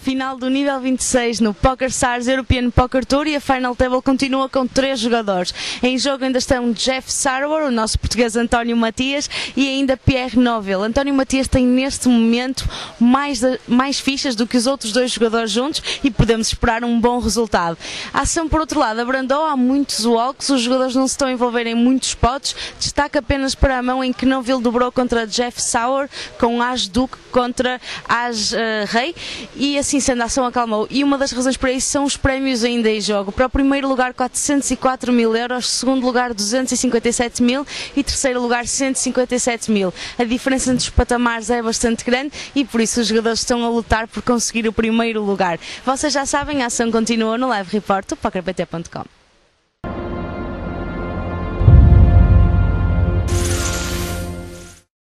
Final do nível 26 no PokerStars European Poker Tour e a Final Table continua com 3 jogadores. Em jogo ainda estão Jeff Sarwar, o nosso português António Matias e ainda Pierre Noville. António Matias tem neste momento mais fichas do que os outros 2 jogadores juntos e podemos esperar um bom resultado. A ação, por outro lado, abrandou, há muitos walks, os jogadores não se estão a envolver em muitos spots, destaca apenas para a mão em que Noville dobrou contra Jeff Sauer com As-Duque contra As-Rei e assim sendo a ação acalmou. E uma das razões para isso são os prémios ainda em jogo. Para o primeiro lugar 404 mil euros, segundo lugar 257 mil e terceiro lugar 157 mil. A diferença entre os patamares é bastante grande e por isso os jogadores estão a lutar por conseguir o primeiro lugar. Vocês já sabem, a ação continua no live report do PokerPT.com.